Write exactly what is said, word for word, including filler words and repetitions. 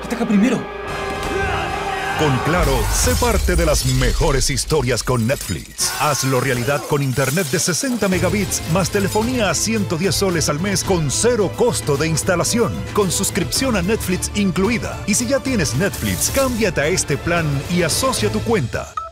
Ataca primero. Con Claro, sé parte de las mejores historias con Netflix. Hazlo realidad con internet de sesenta megabits más telefonía a ciento diez soles al mes con cero costo de instalación, con suscripción a Netflix incluida. Y si ya tienes Netflix, cámbiate a este plan y asocia tu cuenta.